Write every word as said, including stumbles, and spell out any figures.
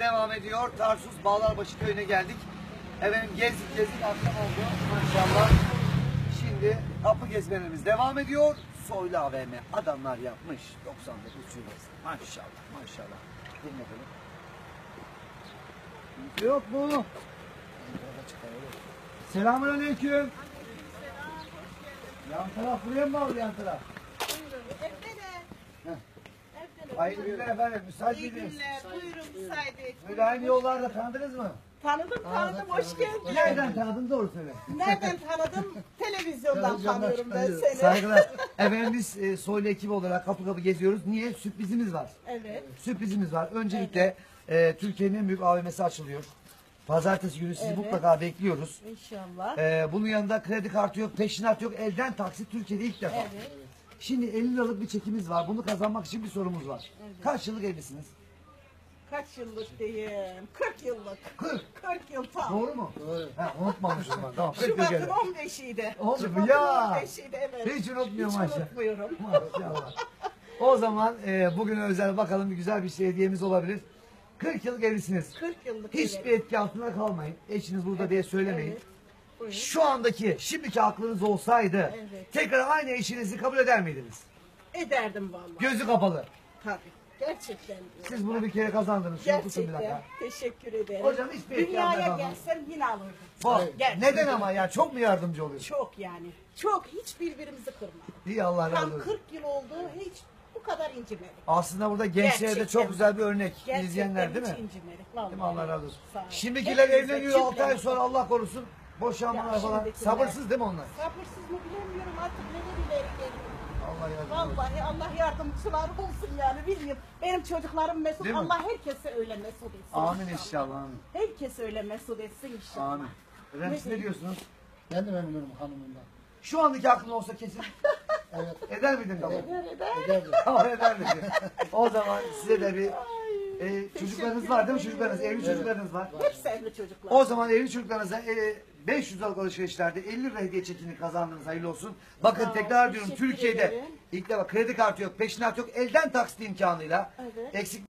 devam ediyor. Tarsus Bağlarbaşı köyüne geldik. Efendim gezdik gezdik akşam oldu maşallah. Şimdi kapı gezmelerimiz devam ediyor. Soylu A V M adamlar yapmış. doksan dokuz şubesi. Maşallah maşallah. Dur bakalım. Yok mu? Selamünaleyküm. Yan taraf buraya mı bağlı yan taraf? Hayırlı günler efendim. Müsait İyi miydiniz? günler. Buyurun müsaade. Böyle aynı yollarda tanıdınız mı? Tanıdım tanıdım. Hoş geldin. Nereden tanıdın doğru söyle. Nereden tanıdım? Televizyondan tanıyorum ben seni. Saygılar. Efendim biz e, Soylu ekibi olarak kapı kapı geziyoruz. Niye? Sürprizimiz var. Evet. Sürprizimiz var. Öncelikle e, Türkiye'nin en büyük A V M'si açılıyor. Pazartesi günü sizi Evet. mutlaka bekliyoruz. İnşallah. E, bunun yanında kredi kartı yok, peşinat yok, elden taksit Türkiye'de ilk defa. Evet. Şimdi elli liralık bir çekimiz var. Bunu kazanmak için bir sorumuz var. Evet. Kaç yıllık evlisiniz? Kaç yıllık diyeyim? kırk yıllık. kırk. kırk yıl tam. Doğru mu? Doğru. Ha, unutmamışım ben. Tamam. kırk yıl Şubat'ın geldi. on beşiydi. Oldu mu? Şubat'ın Ya. on beşiydi evet. Hiç unutmuyorum Hiç Ayşe. unutmuyorum. Maşallah. O zaman e, bugün özel bakalım bir güzel bir şey hediyemiz olabilir. kırk yıllık evlisiniz. kırk yıllık Hiçbir evet. etki altında kalmayın. Eşiniz burada diye söylemeyin. Evet. Buyurun. Şu andaki, şimdiki aklınız olsaydı Evet. tekrar aynı eşinizi kabul eder miydiniz? Ederdim vallahi. Gözü kapalı. Tabii. Gerçekten diyorum. Siz bunu bir kere kazandınız. Şunu tutun bir Gerçekten. dakika. Teşekkür ederim. Hocam hiçbir etki altında Dünyaya kalmayın. gelsem yine alırdım. Bak, Gerçekten. neden ama ya? Çok mu yardımcı oluyorsun? Çok yani. Çok. Hiç birbirimizi kırmadık. İyi Allah razı Tam olsun. kırk yıl oldu. Hiç bu kadar incimedik. Aslında burada gençlere de Gerçekten. çok güzel bir örnek. Gerçekten İzleyenler değil hiç mi? incimedik. Vallahi. Değil mi? Allah razı olsun. Sağ olun. Şimdikiler Hepinize evleniyor altı ay cümlemize. sonra Allah korusun. Boşanmalar Ya falan. şimdikiler- Sabırsız değil mi onlar? Sabırsız mı bilemiyorum artık neler ileri geliyor. Allah yardım olsun. Vallahi Allah yardımcıları olsun yani bilmiyorum. Benim çocuklarım mesut. Değil mi? Allah herkese öyle mesut etsin. Amin inşallah. Amin. Herkese öyle mesut etsin inşallah. Amin. Efendim siz ne diyorsunuz? Ben de memnunum hanımımdan. Şu andaki aklın olsa kesin Evet. eder miydin kabul? Nerede? Ederdim. Tamam eder miydin? O zaman size de bir e, çocuklarınız var değil mi? Çocuklarınız, evli çocuklarınız var. Hepsi evli çocuklar. O zaman evli çocuklarınıza e, beş yüz liralık alışverişlerde elli lira hediye çekini kazandınız. Hayırlı olsun. Bakın Sağ ol, tekrar diyorum teşekkür Türkiye'de ederim. ilk defa kredi kartı yok, peşinat yok, elden taksit imkanıyla Evet. eksik